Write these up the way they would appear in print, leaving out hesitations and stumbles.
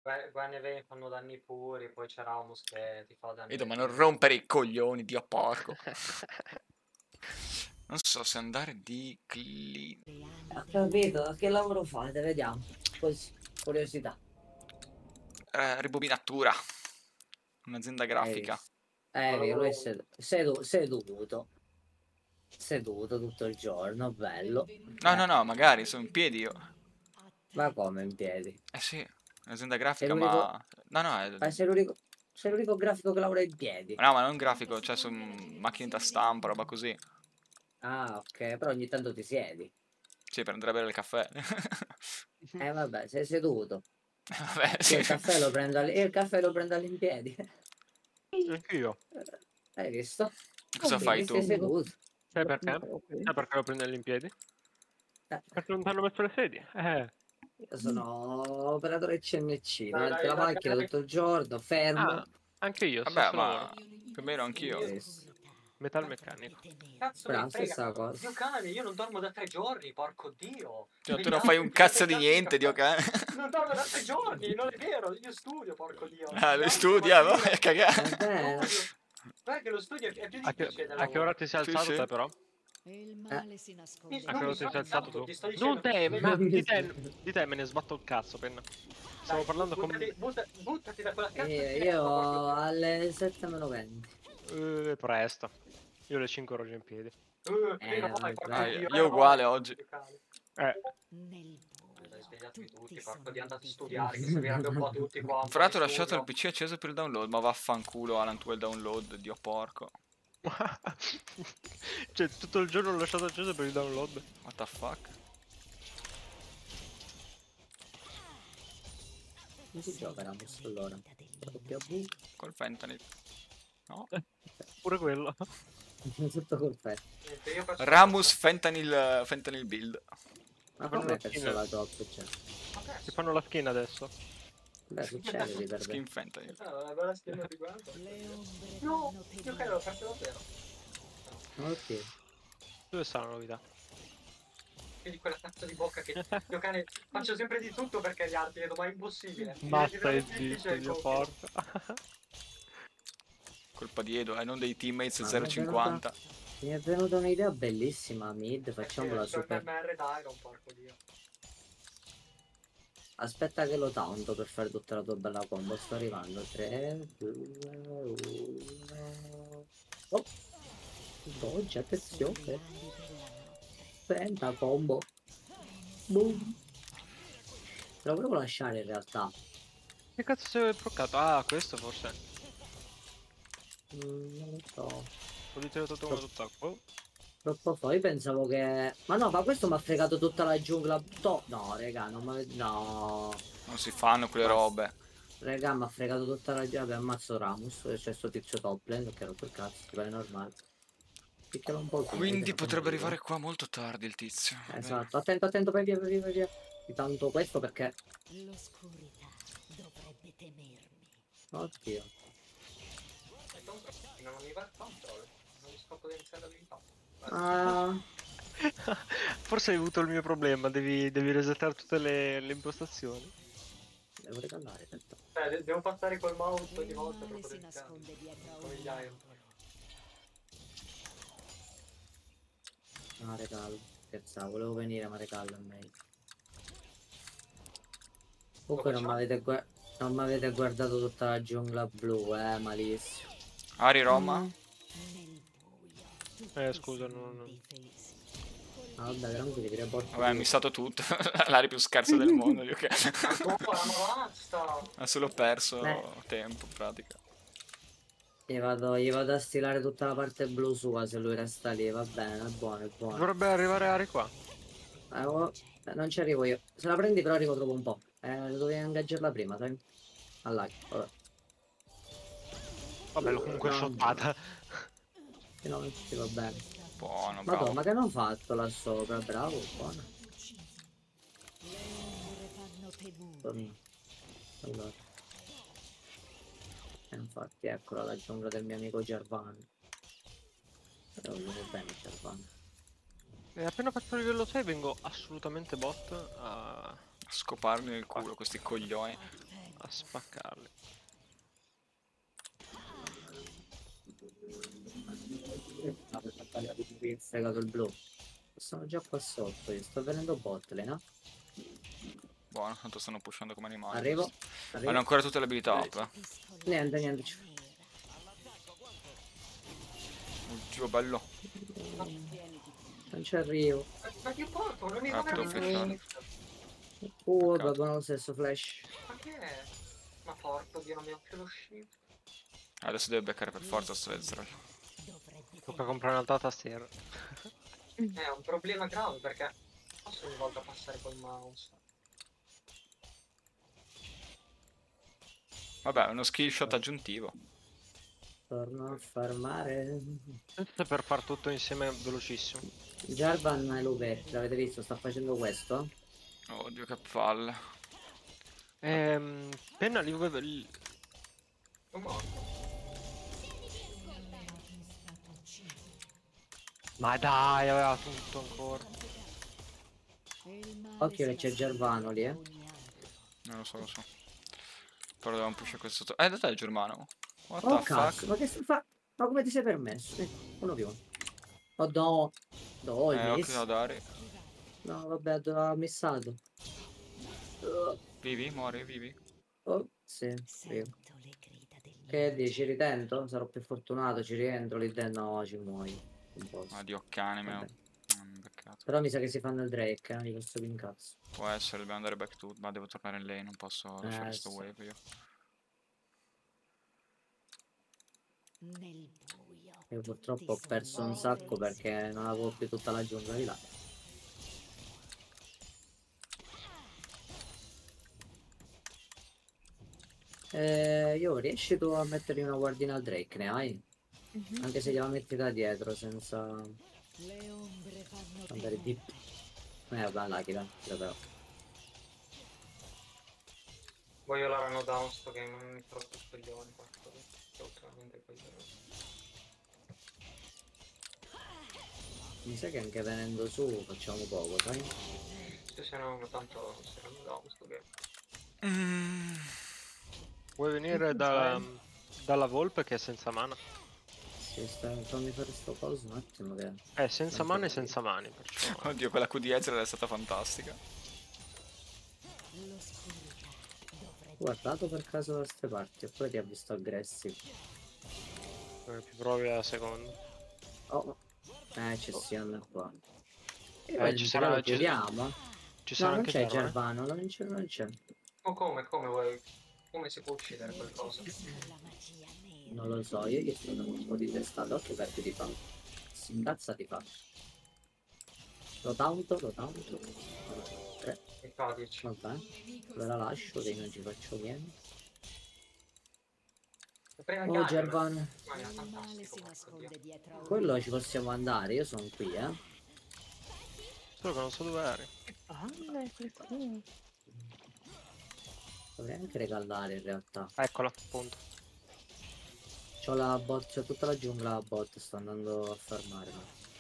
Gwen e Vayne fanno danni puri, poi c'è Ramos che ti fa danni. Vedo, ma non rompere i coglioni, Dio porco. Non so se andare di clean. Ho capito, che lavoro fate? Vediamo. Così, curiosità. Ribobinatura. Un'azienda grafica. Lui è seduto. Seduto tutto il giorno, bello. No, magari, sono in piedi io. Ma come in piedi? Eh sì, un'azienda grafica, Sei l'unico... ma... No, sei l'unico grafico che lavora in piedi. no, ma non grafico, cioè su macchine da stampa, roba così. Ah, ok, però ogni tanto ti siedi. Sì, per andare a bere il caffè. Vabbè, sei seduto. Vabbè, sì. Io il caffè lo prendo all'impiedi. Anch'io. Hai visto? Cosa fai tu? Sei seduto. Sai perché? Sai perché lo prendi in piedi? Perché non ti hanno messo le sedie. Io sono operatore CNC, Dai, davanti alla dai, macchina dai. tutto il giorno, fermo. Ah, anche io, Vabbè, stesso ma lavoro. più o meno anch'io. Hai visto? Metalmeccanico. Cazzo, Bravo, mi frega. stessa cosa. Dio cane, io non dormo da 3 giorni, porco Dio. Cioè, tu non fai un cazzo di niente, Dio cane. Non dormo da 3 giorni, non è vero, io studio, porco Dio. Ah, lui studia, vai a cagare. Vabbè. Guarda che lo studio è più A difficile del che ora lavoro. ti sei alzato Sì. te però? Il male si nasconde. A che ora ti sei alzato tu? Ti sto dicendo, Non te, vedi- di te me ne sbatto il cazzo, penna. Stavo Dai, parlando con... buttati da quella cazzo Io alle 7:20. presto. Io alle 5 ero già in piedi. Io uguale oggi. Nel Dai, svegliatevi tutti, porco di andate a studiare, che servirebbe un po' a tutti qua. Fra l'altro ho lasciato il PC acceso per il download, ma vaffanculo Alan, tu il download, Dio porco. Cioè, tutto il giorno l'ho lasciato acceso per il download. What the fuck? Come si gioca Ramos allora? W? Col fentanyl. No? Pure quello. Tutto colpetto. Ramus fentanyl build. Ma come hai perso la top? Cioè? Ti fanno la skin adesso. Beh, succede di per Skin fentanyl. Una bella schiena di guarda. No, io credo l'ho fatto davvero. Ok. Dove sta la novità? Quindi quella cazzo di bocca che io cane faccio sempre di tutto perché gli altri vedo, ma è impossibile. Basta il zitto, Dio porco. Colpa di Edo, non dei teammates Ma 0,50. mi è venuta un'idea bellissima, mid, facciamola super. Porco Dio. Aspetta che lo tanto per fare tutta la tua bella combo. Sto arrivando. 3, 2, 1. Oh! Dodge, attenzione. Penta combo. Boom. Te lo volevo lasciare in realtà. Che cazzo si è bloccato? Ah, questo forse. Non lo so. Ho ritirato uno tutt'acqua. Troppo poi pensavo che... Ma no, ma questo mi ha fregato tutta la giungla. No, raga, non mi... No. Non si fanno quelle robe. Raga, mi ha fregato tutta la giungla. Ammazzo Ramus. C'è sto tizio top lane. Perché ero per cazzo. Ti pare normale. Picchialo un po'. Quindi potrebbe arrivare qua molto tardi il tizio. Esatto. Attento, vai via. Intanto questo perché... L'oscurità dovrebbe temermi. Oddio. Non mi va il controllo. Non riesco a potenziare l'abilità. Ah... Forse hai avuto il mio problema, devi resettare tutte le impostazioni. Devo recandare, aspetta. Devo passare col mouse ogni volta per Il male si potenziare. nasconde dietro a Come gli un Iron. Ah, regalo. Scherzavo, volevo venire, ma regalo a me. Comunque non mi avete guardato tutta la giungla blu, malissimo. Ari Roma? nel buio. Scusa, non... Ah, vabbè, tranquilli, vi riporto. Vabbè, mi è stato tutto. L'area più scarsa del mondo. Ma basta! Ha solo perso tempo, in pratica. Gli vado a stilare tutta la parte blu sua se lui resta lì, va bene, è buono. Dovrebbe arrivare Ari qua. Non ci arrivo io. Se la prendi però arrivo troppo un po'. Dovevi ingaggiarla prima, sai? All'hack, vabbè. Vabbè, l'ho comunque shottata. No, sì, va bene. Buono, bravo. Madonna, ma che hanno fatto là sopra? Bravo, buono. Allora. Infatti, eccola la giungla del mio amico Gervano. Però volevo bene Gervano. E appena faccio il livello 6 vengo assolutamente bot a... Scoparmi nel culo questi coglioni. a spaccarli. Mi ha fregato il blu. Sono già qua sotto, io sto venendo bot lane, no? Buono, tanto stanno pushando come animali. Arrivo, questi. arrivo. Hanno ancora tutte le abilità up, Niente, niente. Oddio, bello. Non ci arrivo. Ma che porco, non mi Ah, va devo flashare. Vabbè, lo stesso flash. Ma che è? Ma porco, Dio, non mi ha più lo shift. Adesso deve beccare per forza sto Ezreal. Tocca comprare un'altra tastiera. È un problema grave perché posso ogni volta passare col mouse. Vabbè, uno skill shot aggiuntivo. Torno a farmare. Questo è per far tutto insieme velocissimo. Jarvan e Lubert, l'avete visto? Sta facendo questo? Oddio, che palle. Penna li... Sono morto. Ma dai, aveva tutto ancora. Occhio che c'è Gervano lì, Non lo so, lo so. Però dobbiamo pushare questo sotto. Dov'è il Germano? What Oh the cazzo, fuck? ma che si fa? Ma come ti sei permesso? Uno più uno. Oh no. No, hai Occhio messo. da dare. No, vabbè, ha missato. Vivi, muori, vivi. Oh, sì, io. Che dici, ritento? Sarò più fortunato, ci rientro lì dentro. No, ci muoio. Non posso. Addio cane, mio. Vabbè. Peccato. Però mi sa che si fanno il Drake, non gli posso più incazzo. Può essere, dobbiamo andare back to. Ma devo tornare in lane, non posso lasciare sto sì. wave io. Nel buio. Io purtroppo ho perso un sacco perché non avevo più tutta la giungla di là. Io riesci tu a mettergli una guardina al Drake, ne hai? Anche se gliela metti da dietro senza Le ombre fanno andare deep. Vabbè, là, chi però. Voglio la run down, sto che non mi troppo coglioni. Ultimamente coglioni. Mi sa che anche venendo su facciamo poco, sai? Se no, tanto se run down, sto che... Vuoi venire dalla Volpe che è senza mana? Sì, fammi fare sto coso un attimo che... È senza mana e senza mani, perciò... Oddio, quella Q di Ezreal è stata fantastica. Guardato per caso da queste parti, oppure ti ha visto aggressivo. Più provi alla seconda. Oh, ci siamo qua. Ci sarà... lo chiudiamo? Ci No, sarà non anche c'è Gervano, Gervano, non c'è. O come vuoi? Come si può uccidere qualcosa? Non lo so, io gli sto dando un po' di testata, occhio per ti fa. Si incazza ti fa. Lo tanto. Infatti, Vabbè, ve la lascio che non ci faccio niente. Oh Gervano, Ma è Il male fantastico, si porco nasconde Dio. dietro a quello ci possiamo andare, io sono qui, solo che non so dove eri. Dovrei anche regallare in realtà. Eccola, appunto. C'ho la bot, c'ho tutta la giungla a bot, sto andando a farmare.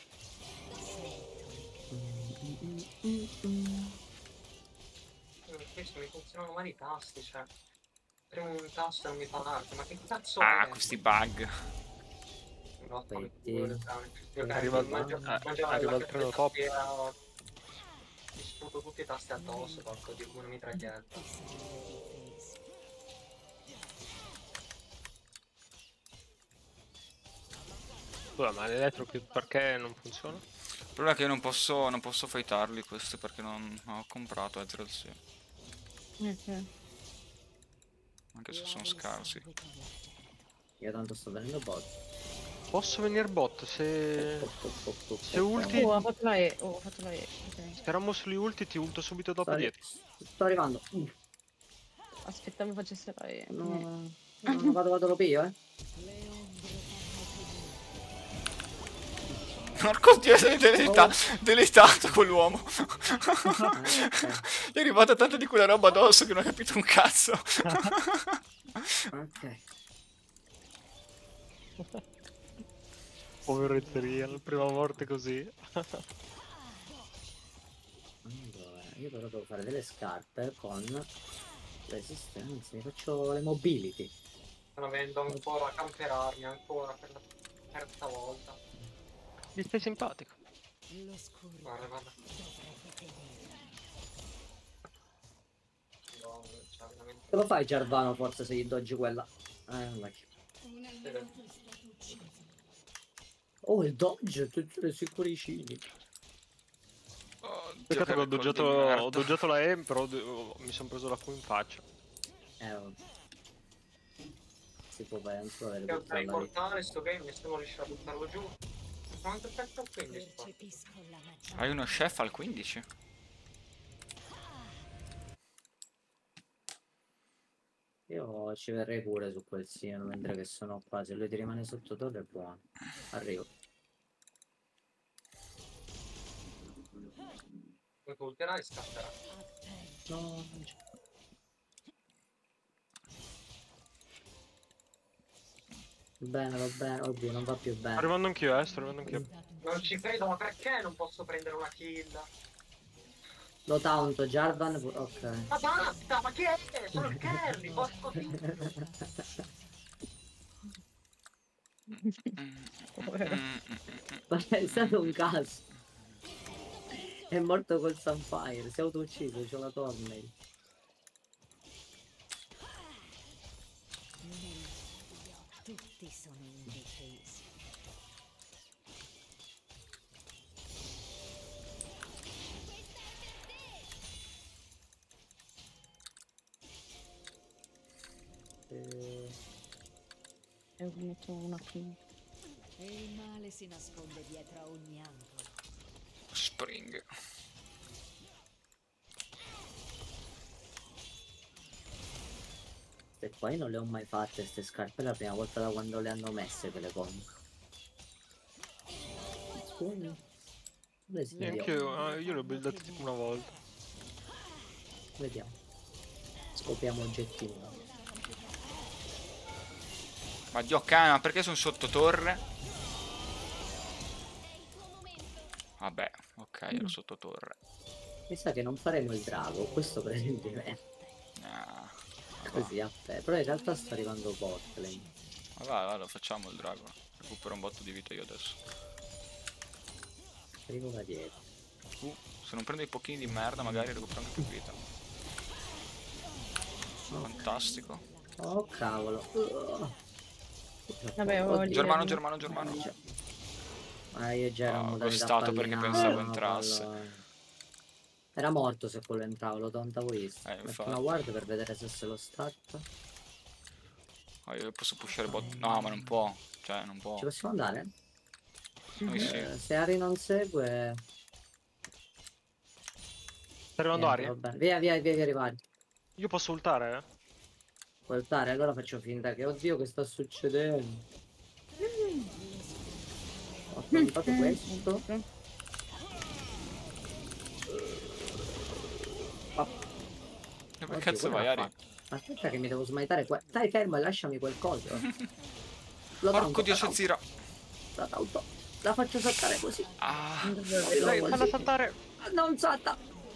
Questo mi funzionano male i tasti, cioè. Premo un tasto e non mi fa un'altra, ma che cazzo Ah, è? questi bug. No, Arriva il treno top. Mi sputo tutti i tasti addosso, porco Dio, come una mitraglietta. Scusa, ma l'elettro perché non funziona? Il problema è che io non posso fightarli questi perché non ho comprato Ezreal sì. Anche se sono scarsi. Io tanto sto venendo bot. Posso venire bot se ulti... ha fatto la E. Oh, ho fatto la E. Ok. Se Ramos li ulti ti ulto subito dopo Sto, dietro. sto arrivando. Aspetta, mi facesse la E. No, vado lo piglio, Porco Dio, sei deletato quell'uomo. Gli è arrivata tanta di quella roba addosso che non ho capito un cazzo. Ok. Povero Ezreal, prima morte così. Allora, io però devo fare delle scarpe con Resistenza, mi faccio le mobility. Sto venendo ancora a camperarmi ancora per la terza volta. Gli stai simpatico. L'oscuro Guarda, guarda. dovrebbe temere. No, cioè, veramente. Te lo fai Giarvano forse se gli doggi quella? Vai. Oh, il dodge, tutti i suoi cuoricini. Oddio, Peccato che ho record di ho merda. doggiato la E, però mi sono preso la Q in faccia. Oh. Si può fare anche avere Io tutta da la riportare sto game, nessuno riesce a buttarlo giù. Quanto effetto ha 15 qua? Percepisco la magia. Hai uno chef al 15? Io ci verrei pure su quel sino, mentre che sono qua. Se lui ti rimane sotto torre è buono. Arrivo. Poi ulterà e scatterà. Attento. No, non c'è. Bene, va bene. Oddio, non va più Sto bene. arrivando anch'io, sto arrivando anch'io. Non ci credo, ma perché non posso prendere una kill? Lo taunto, Jarvan. Ok. Ma basta, ma che è? Sono il carry, basta così. Ma è stato un caso. È morto col Sunfire, si è autoucciso, c'è la Tornei. Tutti sono indifesi. E metto una qui. E il male si nasconde dietro a ogni angolo. Spring. E poi non le ho mai fatte queste scarpe, è la prima volta da quando le hanno messe che le compro. Scusa. Dove si vediamo? Io le ho buildate tipo una volta. Vediamo. Scopriamo oggettino. Ma Dio cane, ma perché sono sotto torre? Vabbè, ok, ero sotto torre. Mi sa che non faremo il drago, questo prende me. Ah, Così a te. Però in realtà sta arrivando botlane. ma vai, lo facciamo il drago. Recupero un botto di vita io adesso. Arrivo da dietro. Se non prendo i pochini di merda magari recupero anche più vita. Fantastico. Oh cavolo. Vabbè, Oddio. lì. Germano. Io già ero Ho modalità ghostato perché pallina, pensavo entrasse. palla. Era morto se quello entrava, lo tauntavo io. Metto infatti. una guardia per vedere se lo statta. Oh, io posso pushare bot. No, ma non può. Cioè, non può. Ci possiamo andare? Noi sì. Se Ari non segue... Sta arrivando niente, Aria? va bene. Via arrivare. Io posso ultare, Puoi ultare, allora faccio finta che... Oddio, che sta succedendo? Ho affrontato questo. Dove Oddio, cazzo come vai, l'ha Ari? fatto? Aspetta che mi devo smaitare qua. Stai fermo e lasciami quel coso. Lo Porco taunto, dio, la taunto, Shazira. la taunto. La faccio saltare così. Ah, Dai, falla saltare! Non salta.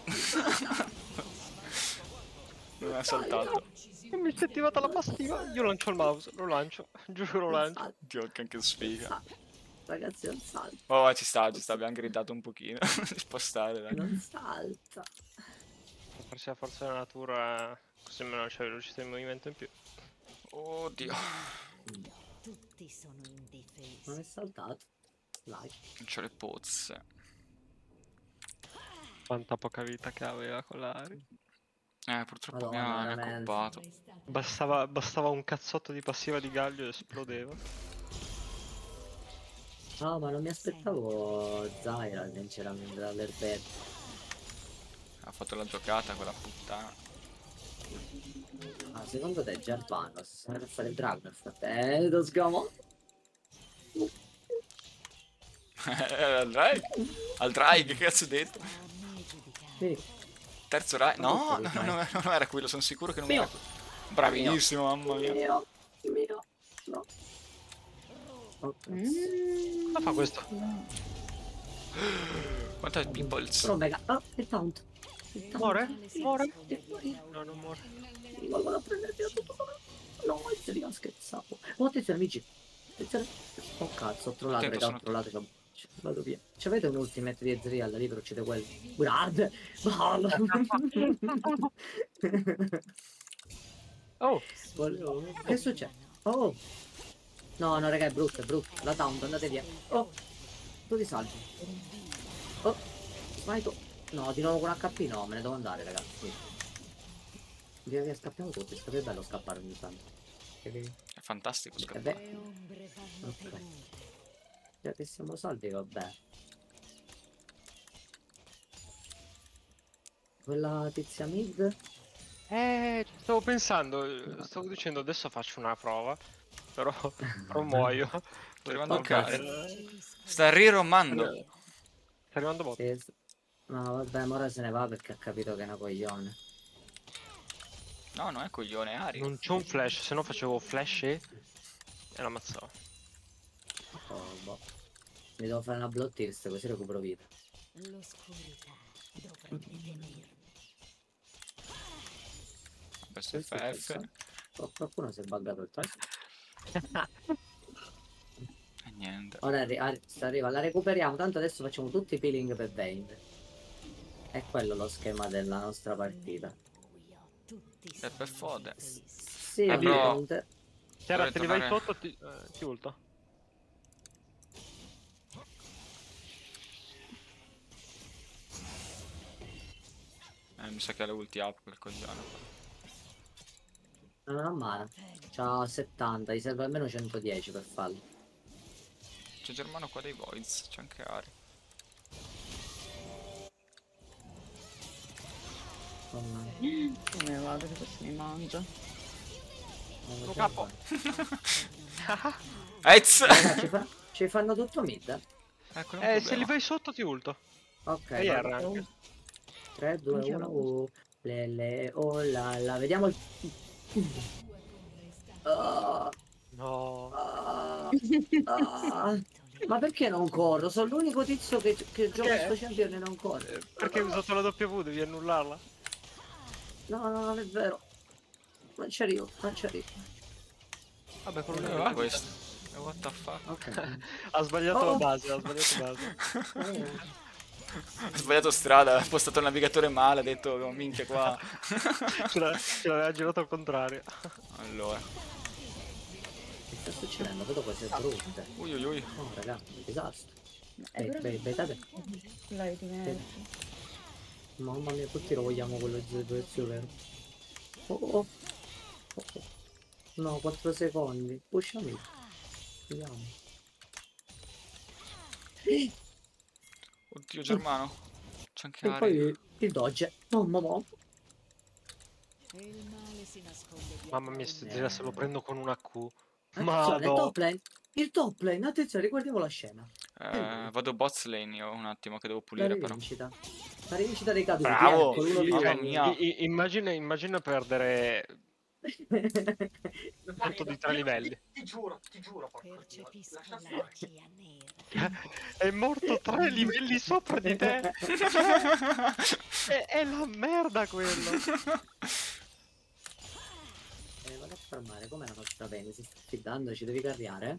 non è saltato. Non mi si è attivata la passiva. Io lancio il mouse, lo lancio. Giuro che lo Non lancio. salta. Dio, che anche sfiga. Ragazzi, non salta. Oh, ci sta, abbiamo gridato un pochino. Ci può stare, dai. Non salta. Forse la forza della natura, così almeno c'è velocità di movimento in più. Oddio. Tutti sono indifesi. Non è saltato. Dai. Non c'ho le pozze. Quanta poca vita che aveva con l'Ari. Purtroppo Madonna, mi ha veramente. coppato. Bastava un cazzotto di passiva di Gaglio e esplodeva. No, ma non mi aspettavo Zaira, sinceramente, dall'erbetto. Ha fatto la giocata quella puttana. Ma secondo te Giarvano si sta per fare il drago nel frattempo? Sgamo? Al Drake, che cazzo ho detto? A me giudicare. Sì. Terzo Rai? No, non era quello, sono sicuro che non era quello. Bravissimo, mamma mia. Mio. No. Oh, Cosa fa questo? Quanta peoples. Però mega. Oh, è taunt. Muore? Muore? Muore? No, non muore. Ma vado a prendere via tutto. No, Ezreal scherzavo. Oh, attenzione amici. Attenzione. Oh cazzo, ho trollato, Attento, raga, ho sono trollato. Vado via. C'avete un ultimate di Ezreal lì per uccidere quello? Guarda! Oh, Che succede? Oh! No, no, raga, è brutto, è brutto. La taunt, andate via. Oh! Tu ti salvi. Oh! Smite. No, di nuovo con HP? No, me ne devo andare, ragazzi. Via via, scappiamo tutti. È bello scappare ogni tanto. È fantastico Eh scappare. beh, Le ombre fanno Ok. figure. già che siamo salvi, vabbè. Quella tizia mid? stavo pensando, stavo dicendo adesso faccio una prova, però, però muoio. Sto arrivando Ok. al sta riromando. Sta arrivando bot. Sì, no, vabbè, ma ora se ne va perché ha capito che è una coglione. No, non è coglione, è Ari. Non c'è un flash, se no facevo flash e l'ammazzavo. Oh, boh. Mi devo fare una blood test così recupero vita. L'oscurità dovrebbe temermi. Questo è Questo è FF. Oh, qualcuno si è buggato il tasto. E niente. Ora arriva, la recuperiamo, tanto adesso facciamo tutti i peeling per Vayne. È quello lo schema della nostra partita. E per fode. Sì, però- ovviamente. Chiara, Dovrei te li vai tornare- sotto, ti ulto. Mi sa che ha le ulti up quel coglione. Non ha mana. C'ha 70, gli serve almeno 110 per farlo. C'è Germano qua dei Voids, c'è anche Ari. Oh, no. Come vado che questo mi mangia? Non capo. Ez! Raga, ci fanno tutto mid? Ecco, non Se li vai sotto ti ulto. Ok. E R vado. anche. 3, 2, Non c'era 1, oh la la. Vediamo il... Ah, No. ah, ah. Ma perché non corro? Sono l'unico tizio che gioca sto champion e non corre. Perché hai usato la W, devi annullarla. No, no, non è vero. Non ci arrivo, non ci arrivo. Vabbè, quello Dove lì va questo? What the fuck? Ok. ha sbagliato Oh. la base, ha sbagliato base. Ho sbagliato strada, ho postato il navigatore male, ha detto oh, minchia qua. Ce l'aveva girato al contrario. Allora. Che sta succedendo? Vedo cose brutte. Ui ui ui. Oh, ragazzi, disastro. Beitate. L'hai di me. Mamma mia, tutti lo vogliamo quello zio, vero? Oh, oh. Oh, oh. No, 4 secondi. Pushami. Vediamo. Oddio Germano. C'è anche E Ari. poi il dodge. Mamma mia. E il male si nasconde dietro Mamma mia, sto gira se lo prendo con una Q. Attenzione, Madò. top lane. Il top lane, attenzione, riguardiamo la scena. Vado bots lane io un attimo che devo La pulire però. rivincita. La rivincita dei caduti. Bravo! Ecco, l'uno di Mamma uno. mia. Immagina perdere tutto di 3 livelli. Ti giuro, porco Dio. percepisco Lascia la stare. magia nera. È morto 3 livelli sopra di te. È la merda quello. Vado a farmare, com'è la nostra bene? Si sta fidando, ci devi carriare?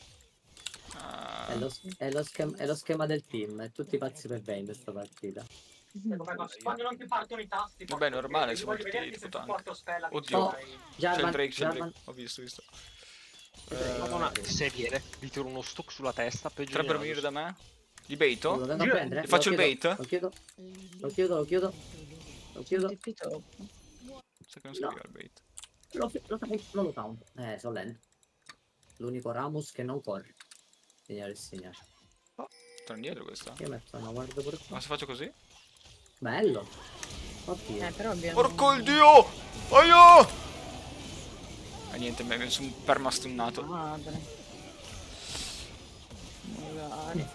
È lo schema del team, è tutti pazzi per bene questa partita. Quando non ti partono i tasti. Vabbè, porco normale, Dio, sono voglio tutti vederti se tank. supporto Stella. Oddio. Oh, C'è il Jarvan, Drake, c'è il Jarvan. Drake. Ho visto. Madonna, se viene, gli tiro uno stuck sulla testa, peggio di Potrebbero venire da me? Li baito? Lo vengo a prendere? Gli faccio Lo il chiudo, bait? Lo chiudo, lo chiudo, lo chiudo. Lo chiudo. TP top. Sai che non serviva il bait. Non lo taunt. Sono lento. L'unico Ramos che non corre. Signore e signori. Torna indietro questa. Io metto una guardia pure Ma qua. se faccio così? Bello. Oddio. Però abbiamo... Porco il dio! Aio! E niente, mi sono permastunnato. Madre. Magari.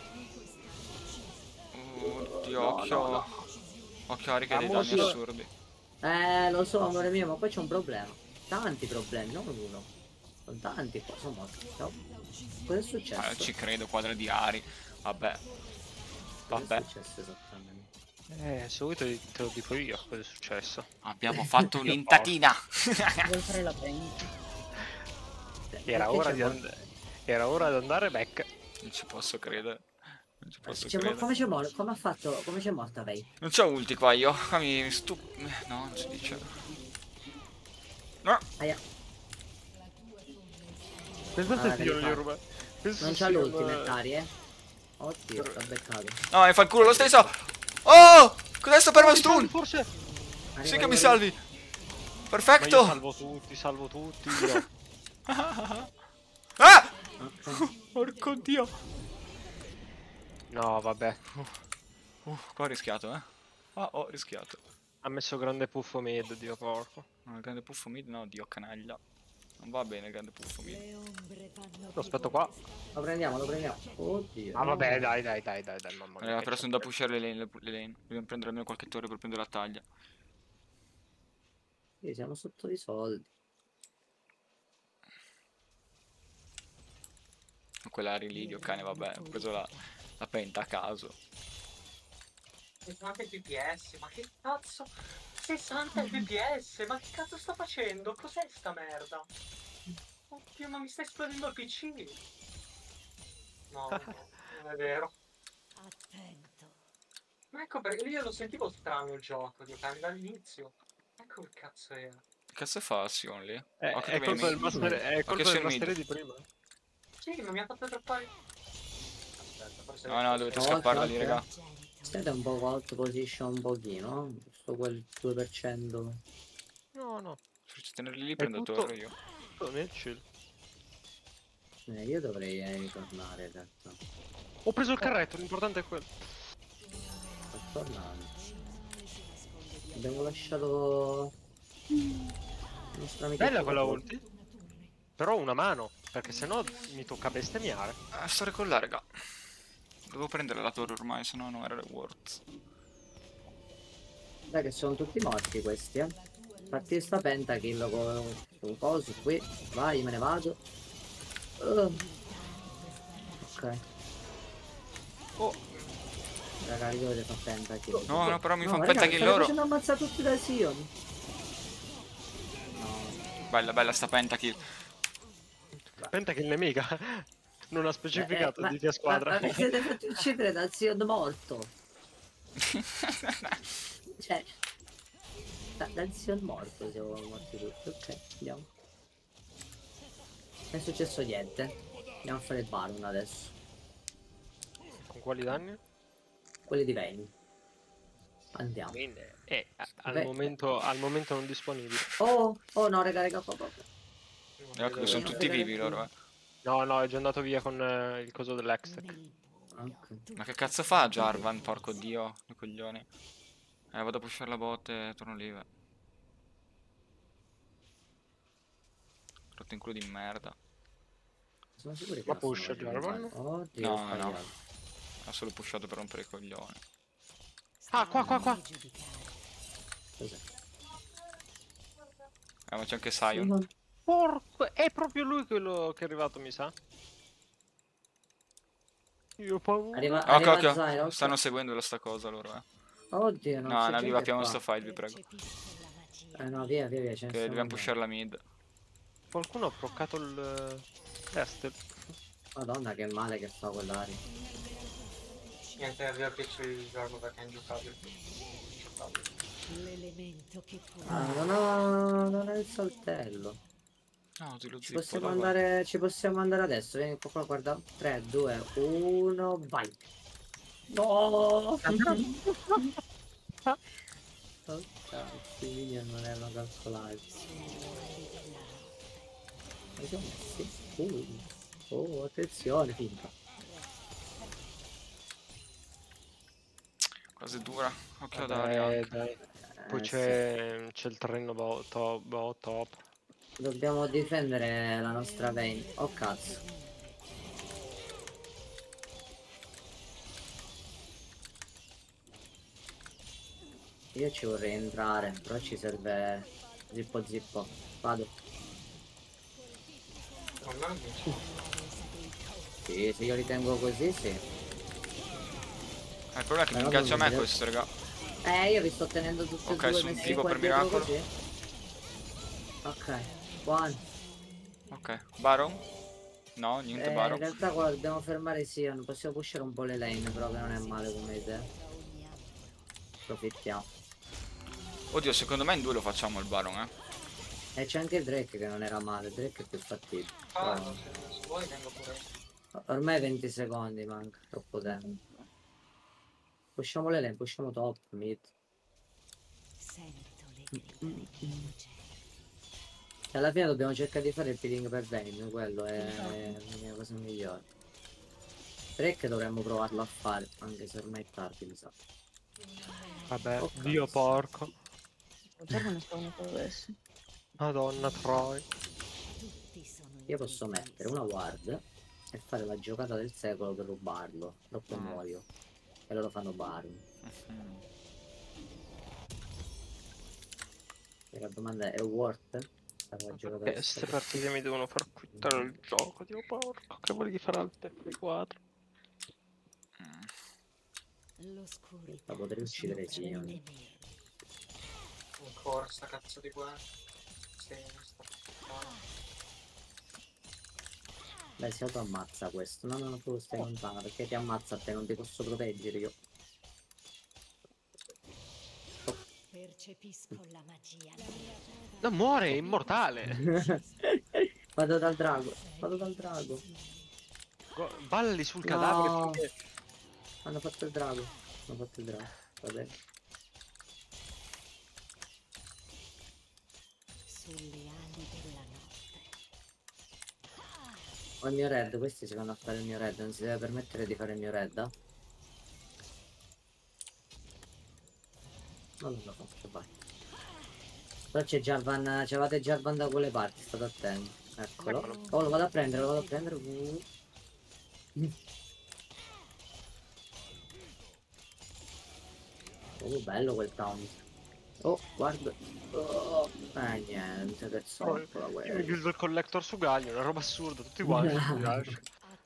Oddio, occhio. Occhio Ari che ha dei Vamos. danni assurdi. Lo so, amore mio, ma poi c'è un problema. Tanti problemi, non uno. Sono tanti qua, sono morti. No? Cosa è successo? Ci credo, quadra di Ari. Vabbè. Cosa Vabbè. è successo esattamente? Subito te lo dico io cosa è successo. Abbiamo fatto un'intatina. Vuoi fare la penta? Era ora di andare back. Non ci posso credere. Non ci posso Cioè, credere. come c'è morto? Come ha fatto? Come c'è morta lei? Non c'ho ulti qua io. Qua mi no, non si dice. No. Aia. Pensate Ah, che io non gli fa. ruba. Non c'ha l'ultimate Tari, eh? Oddio, sta beccato. No, mi fa il culo lo stesso. Oh! Cos'è sto perma stun? Forse. Sì che mi salvi. Ma io Perfetto. salvo tutti io. Ah! Porco dio. No, vabbè. Qua ho rischiato, eh. Ah, ho rischiato. Ha messo grande puffo mid, dio porco. No, il grande puffo mid, no, dio canaglia. Non va bene il grande puffo mid. Le ombre vanno Lo aspetto qua. Lo prendiamo, lo prendiamo. Oddio. Ah vabbè, dai, mamma mia. Però sono da pushare le lane. Dobbiamo prendere almeno qualche torre per prendere la taglia. Sì, siamo sotto di soldi. Quella lì, dio cane, vabbè. Ho preso la penta a caso. 60 fps, ma che cazzo? 60 fps, ma che cazzo sto facendo? Cos'è sta merda? Oddio, ma mi sta esplodendo il PC. No, non è vero. attento. Ma ecco perché io lo sentivo strano il gioco, Dio cane, dall'inizio. Ecco che cazzo era. Che cazzo fa Sion lì? È colpa del master di prima. Sì, ma mi ha fatto droppare. Aspetta, forse No, dovete No, scapparla no, lì, no. raga. State un po' volt position un pochino. Giusto quel 2%. No. Se tenerli lì prendo tutto- torre io. Tutto nel chill. Io dovrei ritornare in realtà. Ho preso il carretto, l'importante è quello. Sto tornando. Abbiamo lasciato il nostro amico. Bella quella ulti. Però una mano, perché sennò mi tocca bestemmiare. Sto recollare, raga. Devo prendere la torre ormai, sennò non era worth. Dai che sono tutti morti questi, eh. Fatti sta pentakill con coso qui. Vai, me ne vado. Ok. Oh, Raga, io dovete fare pentakill. No, però mi fa un raga, pentakill state loro. facendo ammazzare tutti da Sion. Bella sta pentakill. Penta che il nemica non ha specificato di che squadra. Ma vi siete fatti uccidere da Sion morto. Cioè, dal Sion morto siamo morti tutti. Ok, andiamo. Non è successo niente. Andiamo a fare il Baron adesso. Con quali danni? Quelli di Vayne. Andiamo. Al Beh. momento non disponibile. Oh no, raga, qua. Ecco che sono tutti vivi loro, eh. No, è già andato via con il coso dell'Extec. Ok. Ma che cazzo fa Jarvan, porco dio, i coglioni. Vado a pushare la bot e torno lì, beh. Rotto in culo di merda. Sono sicuro che Ma non sono push riuscito a Jarvan? fare. Oddio, No, ho sbagliato. Ha solo pushato per rompere i coglioni. Ah, qua. Cos'è? Ma c'è anche Sion. Porco, è proprio lui quello che è arrivato, mi sa. Io ho paura. Arriva Ok. Zyrox. Stanno seguendo sta cosa loro, eh. Oddio, non No, c'è no, gente vivapiamo qua. sto fight, vi prego. No, via, ce ne Che stiamo dobbiamo andando. pushare la mid. Qualcuno ha proccato il test. Madonna, che male che fa quell'aria. Niente, aveva piccio il gioco perché è ingiocabile. L'elemento che può Non ho il saltello. No, ti lo Ci zippo, possiamo dai, vai. andare. Ci possiamo andare adesso. Vieni qua, guarda. 3, 2, 1, vai. No! Oh, cazzo, i minion non erano calcolati. Ma siamo messi? Oh, attenzione, finta. Quasi dura. Occhio ad Vabbè, aria anche. dai. Poi Sì. c'è il terreno top. Dobbiamo difendere la nostra Vayne. Oh cazzo. Io ci vorrei entrare, però ci serve zippo. Vado. Sì, se io li tengo così, sì. Il problema è che mi Però ingaggia a me non questo, raga. Io vi sto tenendo tutti e Ok, due sono messi vivo qua per dietro miracolo. così. Ok, buono. Ok, Baron? No, niente In Baron. realtà qua dobbiamo fermare Sion, possiamo pushare un po' le lane, però che non è male come idea. Approfittiamo. Oddio, secondo me in due lo facciamo il Baron, eh. E c'è anche il Drake che non era male, Drake è più fattibile. Fallo, se vuoi vengo pure io. Ormai 20 secondi manca, troppo tempo. Pushiamo le lane, pushiamo top, mid. Sento le grida del cielo. E alla fine dobbiamo cercare di fare il peeling per Vayne, quello è la cosa migliore. Drake dovremmo provarlo a fare, anche se ormai è tardi, mi sa. Vabbè, Ok. Dio porco. Già ne stavano per adesso. Madonna Troy. Tutti sono Io posso mettere una ward e fare la giocata del secolo per rubarlo. Dopo muoio. E loro fanno Baron. E la domanda è worth? Fare la giocata Perché del queste secolo? partite mi devono far quittare il gioco, Dio porco. Che volevi fare al F4? l'oscurità. La potrei uccidere soffre Sion. di me. Ancora sta cazzo di guerra. Sì, sta... Beh, si autoammazza questo. No, no, tu stai lontano perché ti ammazza a te, non ti posso proteggere io. Percepisco la magia. Non muore, è immortale. Vado dal drago, vado dal drago. Balli sul No. cadavere finché... Hanno fatto il drago. Hanno fatto il drago. Va bene. Sulle ali della notte. Ho il mio red, questi si vanno a fare il mio red, non si deve permettere di fare il mio red. Non lo faccio, vai. Però c'è Jarvan, c'avete Jarvan da quelle parti, state attenti. Eccolo. Oh, lo vado a prendere, lo vado a prendere. Oh, bello quel taunt. Oh, guarda. Oh, niente, che zoppola Io mi quello. buildo il collector su Galio, una roba assurda, tutti uguali. Attento.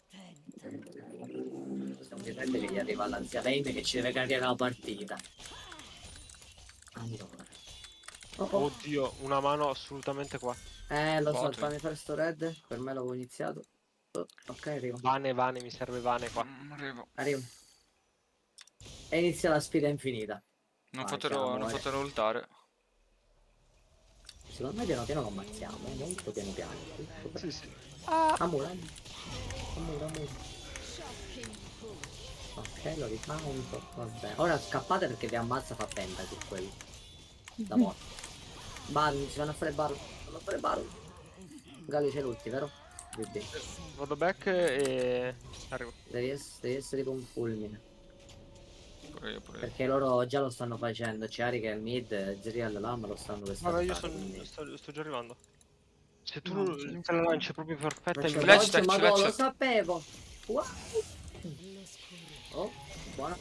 Possiamo dire che gli arriva l'ansia Vayne che ci deve caricare la partita. Allora. Oh, oh. Oddio, una mano assolutamente qua. Lo so, Bot. fammi fare sto red. Per me l'avevo iniziato. Oh, ok, arrivo. Vane, mi serve Vane qua. Arrivo. Arrivo. E inizia la sfida infinita. Non Vai, fatelo, siamo, non fatelo ultare. Secondo me piano piano lo ammazziamo. Molto piano piano. Sì, sì. Amore. Amore. Ok, lo rifanto. Vabbè. Ora scappate perché vi ammazza fa penta su quello. Da morte. Baron, si vanno a fare Baron. Vanno a fare Baron. Galli c'è l'ulti, vero? BB. Vado back e... arrivo. Devi essere tipo un fulmine. Pure io. Perché loro già lo stanno facendo. C'è Ari che è mid, Zerial Lam lo stanno per Vabbè, io startare, quindi... sto già arrivando. Se tu No, te la lanci proprio perfetta, Ma c'è in Flash Dodge, tech, ma flash lo tech. sapevo! Wow. Oh, buona.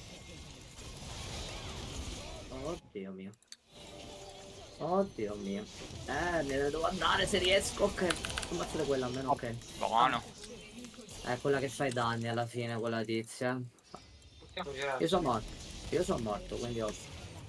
Oddio mio. Oddio mio. Me ne devo andare se riesco. Ok, ammazzate quella almeno, ok. Buono. È quella che fa i danni alla fine, quella tizia. Possiamo girare. Io sono morto. Io sono morto, quindi ho...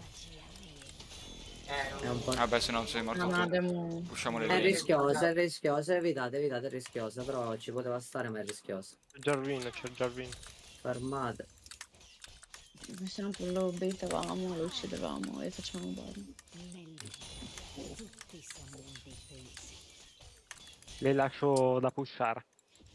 È un po'... Vabbè, se no sei morto No, ma tu. abbiamo... Usciamo le È linee. rischiosa, è rischiosa, evitate, è rischiosa, però ci poteva stare, ma è rischiosa. c'è Jarvin. Fermate. Se no poi lo baitavamo, lo uccidevamo e facevamo Baron. Tutti sono indifesi. Le lascio da pushare.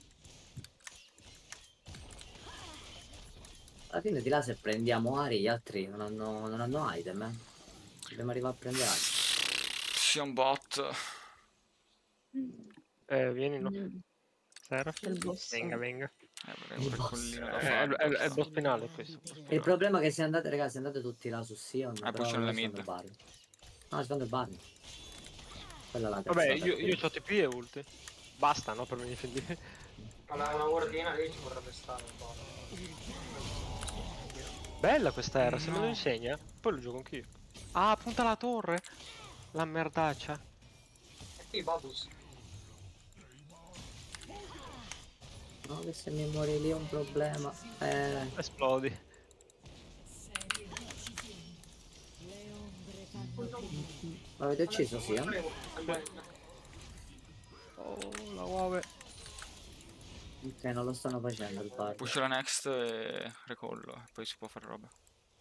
Alla fine di là se prendiamo Ari, gli altri non hanno item, eh. Dobbiamo arrivare a prendere Ari. Sia un bot. Vieni, no? Mm. Sera? C'è il boss. Venga. Avrei un recollino da È fare. il boss finale questo. Il problema è che se andate, ragazzi, andate tutti là su Sion, però pushano non le fanno mid. Baron. No, si fanno il Baron. Quella è la Vabbè, cazzata io qui. ho TP e ulti. Basta, no? Per venire difendere. Ma una guardina lì ci vorrebbe stare un po'. Bella questa era, se me lo insegna, poi lo gioco anch'io. Ah, punta la torre! La merdaccia. E qui Babus. No, che se mi muori lì è un problema. Esplodi. L'avete ucciso, sì, eh? Oh, la Huawei. Ok, non lo stanno facendo il bar. Push la next e recollo, e poi si può fare roba.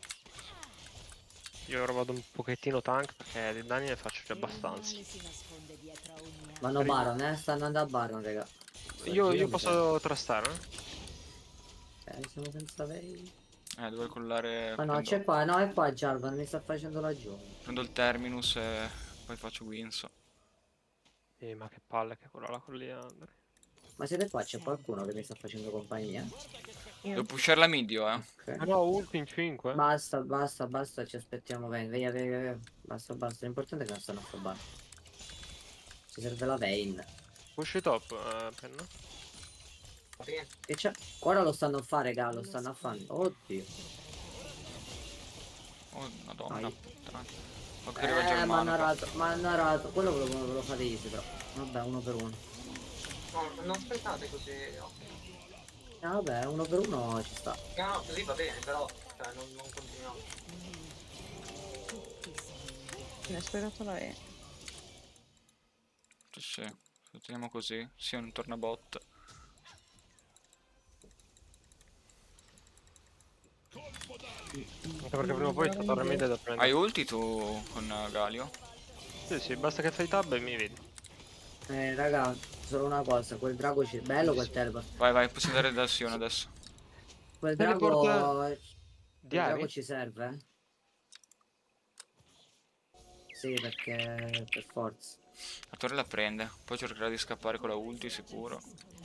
Io ora vado un pochettino tank perché di danni ne faccio già Il abbastanza. male si nasconde dietro a ogni Vanno Baron, stanno andando a Baron, raga. Io posso trastare, Siamo senza Vayne. Devo collare. Ma no, c'è qua, no, è qua Jarvan, mi sta facendo laggiù. Prendo il terminus e poi faccio Winso. Ma che palle che quella là con Leandro. Ma siete qua? C'è qualcuno che mi sta facendo compagnia? Devo pushare la mid io, Ok. Ah no, ulti in 5. Basta, basta, basta, ci aspettiamo Vayne. Via, via, via, via. Basta, basta. L'importante è che non stanno a fabare. Ci serve la Vayne. Push top, penna. Che c'è? Ora lo stanno a fare, raga, lo stanno a fare. Oddio. Oh madonna Vai. puttana. Ho che arriva Germano. Ma hanno arato. Quello ve lo fate easy però. Vabbè, uno per uno. No, non aspettate così. No. Vabbè, uno per uno ci sta. No, così va bene, però cioè, non continuiamo. Mi ha spiegato lei. Sì, se teniamo così, sì, un tornabot. Anche perché prima o poi il torre mid è da Hai prendere. ulti tu con Galio? Sì, sì, basta che fai tab e mi vedi. Raga, solo una cosa, quel drago ci... Bello quel teleport. Vai, vai, possiamo andare da Sion adesso. Quel Teleport drago... Quel Diari? drago ci serve, eh? Sì, perché... per forza. La torre la prende, poi cercherà di scappare con la ulti sicuro.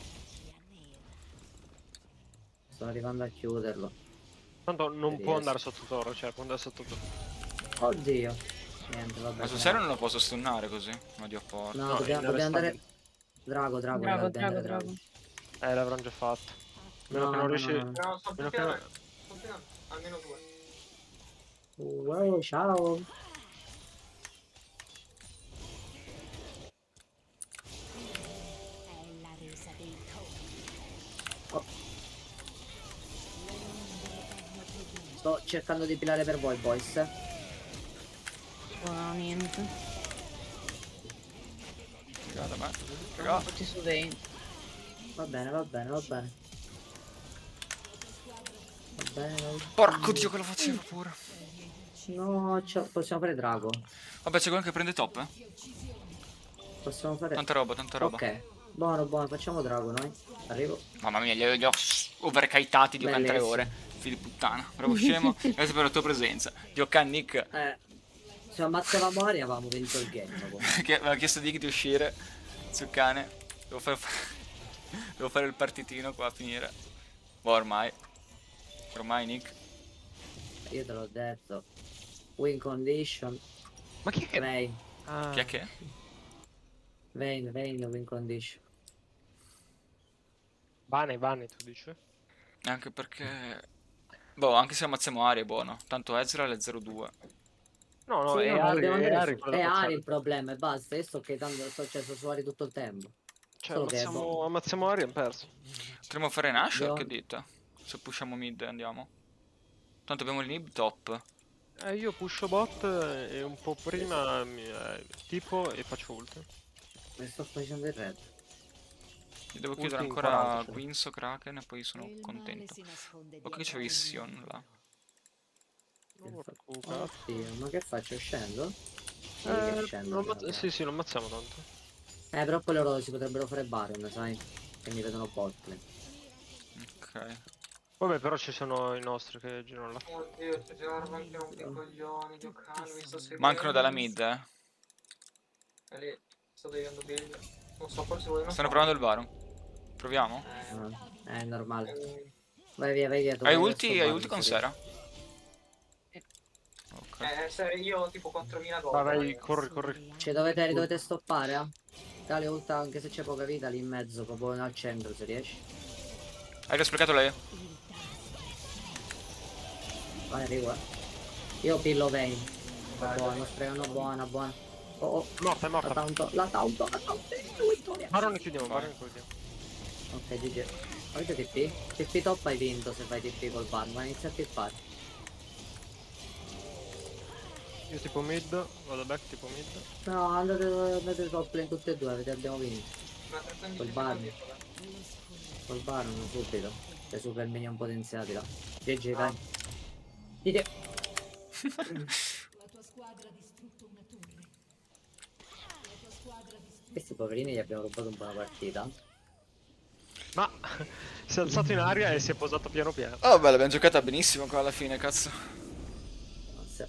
Sto arrivando a chiuderlo. Tanto non può Riesco. andare sotto torre, cioè può andare sotto torre. Oddio. Niente, vabbè. Ma sul serio non lo posso stunnare così? Ma Dio porco. No, No, dobbiamo andare... Drago, Drago, raga, drago, dobbiamo andare drago. L'avranno già fatto. Meno No, che non no, riesci... no, no. No, sto Meno che pushando, sto pushando. Almeno due. Wow, ciao. è la resa dei Sto cercando di pilare per voi, boys. Buona, niente. Raga, da me. Raga. Tutti su Vayne. Va bene, va bene, va bene. Va bene. va bene. Porco Dio che lo faceva pure. No, possiamo fare drago. Vabbè, c'è quello che prende top, Possiamo fare... Tanta roba, tanta roba. Ok. Buono, buono, facciamo drago noi. Arrivo. Mamma mia, li ho overkitati di 3 Bellissimo. ore. Figli di puttana. Bravo scemo. Grazie per la tua presenza. Giocan Nick Se ammazzavamo Aria avevamo vinto il game. comunque. che mi ha chiesto di uscire. Sul cane. Devo fare il partitino qua a finire. Boh, ormai. Ormai Nick. Io te l'ho detto. Win condition. Ma chi è che... Vayne. Ah, Chi è che? Vayne, win condition. Vane, tu dici? Anche perché... Boh, anche se ammazziamo Aria è buono. Tanto Ezreal è 0-2. No, no, Sì, è no, ma Ari, dobbiamo è andare Ari su- quello è da Ari ammazzare. il problema e basta. Io sto cheatando, sto cesso su Ari tutto il tempo. Cioè, Solo che ammazziamo Ari e abbiamo perso. Potremmo fare Nashor, Io- che dite? Se pushiamo mid e andiamo. Tanto abbiamo il nib top. Io pusho bot e un po' prima tipo e faccio ulti. mi sto facendo il red. Io devo Ulti chiudere in ancora 40, cioè. Guinso, Kraken e poi sono il male contento. si nasconde Ok, dietro c'avevi ogni Sion là. Oddio, ma che faccio? Scendo? Sì, che scendo. però. Sì, lo ammazziamo tanto. Però poi loro si potrebbero fare Baron, sai? Che mi vedono botle. Ok. Vabbè, però ci sono i nostri che girano là. Oddio, c'è Jarvan che rompe i coglioni, Giocan mi sta seguendo. Mancano dalla mid, E lì, sto devendo build. Non so, forse vogliono Stanno fare. provando il Baron. Proviamo? È normale. Eh, Vai via, vai via. Hai dov'è ulti, questo hai Baron, ulti con sì. Sera? Ok. se io ho tipo 4000 gold. Vai, corri. Cioè dovete stoppare, eh? Dale ulta anche se c'è poca vita lì in mezzo, proprio al centro se riesci. Hai risprecato lei? Vai, arrivo, Io pillo Vayne. Buono, sprecano buona, buona. Oh, Morta, è la morta. taunto, vittoria. Baron chiudiamo, Vai. Baron chiudiamo. Ok, GG. Avete TP? TP top hai vinto se fai TP col bar, ma inizia a tippare. Io tipo mid, vado back tipo mid. No, andate top lane tutte e due, abbiamo vinto. Ma per 15 Col bar. secondi solo. Col Baron subito. Le super minion potenziati là. GG, Ah. dai. Dite. La tua squadra ha distrutto una torre. La tua squadra ha distrutto. Questi poverini gli abbiamo rubato un po' una partita. Ma si è alzato in aria e si è posato piano piano. Oh, beh, l'abbiamo giocata benissimo qua alla fine, cazzo. Non so.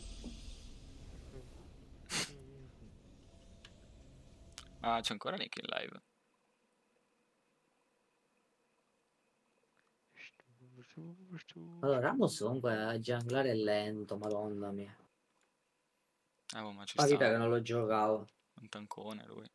Ah, c'è ancora Nick in live. Allora, Ramos comunque a junglare è lento, madonna mia. Boh, ma ci La vita che sta. non lo giocavo. Un tancone lui.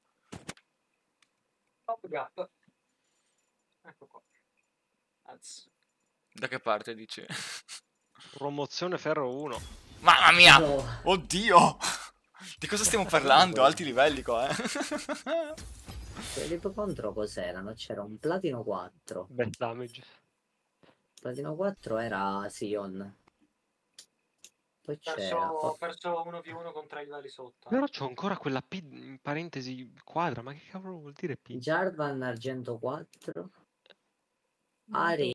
Top gap. Ecco qua. Anzi. Da che parte dici? Promozione ferro 1. Mamma mia! No. Oddio! Di cosa stiamo parlando? Alti livelli qua, eh. Quelli contro cos'erano? C'era un platino 4. Bad damage. Platino 4 era Sion. Poi c'era. Ho perso 1v1 contro i livelli sotto. Però c'ho ancora quella P in parentesi quadra, ma che cavolo vuol dire P? Jarvan Argento 4. Non Ari